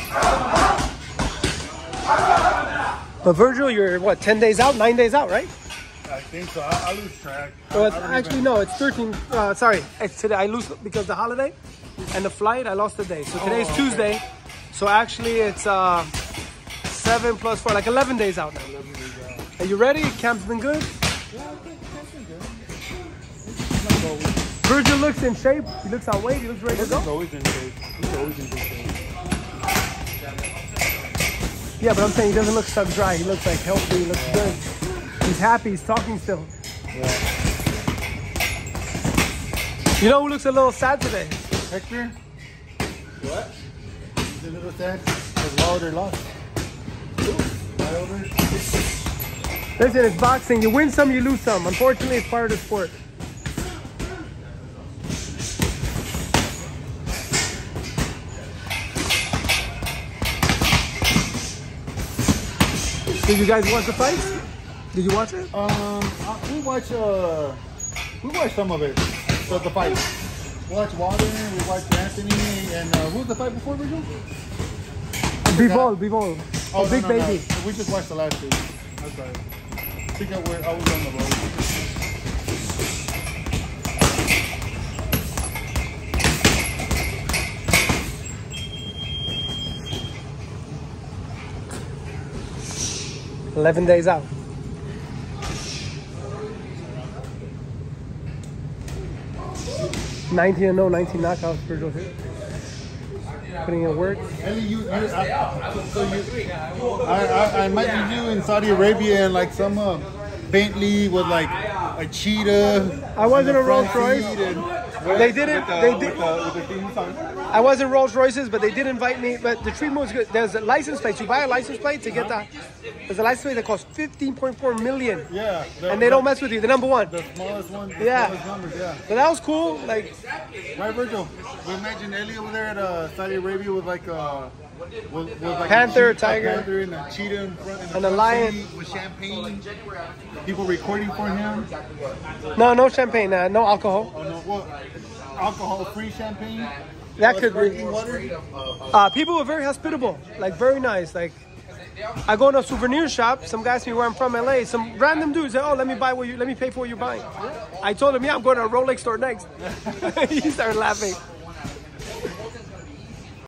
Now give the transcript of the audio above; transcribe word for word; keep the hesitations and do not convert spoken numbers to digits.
But Virgil, you're what, ten days out, nine days out, right? I think so. I, I lose track. Well, it's, I, I actually, no, it's thirteen. Uh, sorry, it's today. I lose because the holiday and the flight, I lost the day. So today's oh, okay. Tuesday. So actually, it's uh, seven plus four, like eleven days out now. eleven days out. Are you ready? Camp's been good? Yeah, I think camp's been good. It's not always. Virgil looks in shape. He looks on weight. He looks ready to He's go. always in shape. He's always in good shape. Yeah, but I'm saying he doesn't look so dry. He looks like healthy. He looks good. He's happy. He's talking still. Yeah. You know who looks a little sad today? Hector? What? He's a little sad because Wilder lost. Wilder? Listen, it's boxing. You win some, you lose some. Unfortunately, it's part of the sport. Did you guys watch the fights? Did you watch it? Um, uh, we watch. Uh, we watch some of it. So the fight. We watch Wilder. We watch Anthony. And uh, who was the fight before, Virgil? Bivol, Bivol. Oh, Oh, no, Big no, Baby. No. We just watched the last two. That's right. I think I, went, I was on the road. eleven days out. nineteen and oh, nineteen knockouts for Virgil here. Putting in work. Ellie, you, you, I, so you, I, I, I might be you in Saudi Arabia and like some uh, Bentley with like a cheetah. I wasn't a Rolls front Royce. seat and- They didn't. With the, They with did. the, with the theme song. I wasn't Rolls Royces, but they did invite me. But the treatment was good. There's a license plate. You buy a license plate to get that. There's a license plate that costs fifteen point four million. Yeah. The, And they don't mess with you. The number one. The smallest one. The Yeah. smallest numbers, yeah. But that was cool. Like, Right, Virgil? We imagine Ellie over there at uh, Saudi Arabia with like a with, with like Panther, a cheetah, tiger. A panther and a cheetah in front, in the And a front lion. seat with champagne. People recording for him. no, no champagne, uh, no alcohol. Oh no, what? Alcohol-free champagne. That Uh, could be. sparkling water. Uh, people were very hospitable, like very nice. Like, I go to a souvenir shop. Some guy asked me where I'm from, L A. Some random dude said, "Oh, let me buy what you, let me pay for what you're buying." I told him, "Yeah, I'm going to a Rolex store next." He started laughing.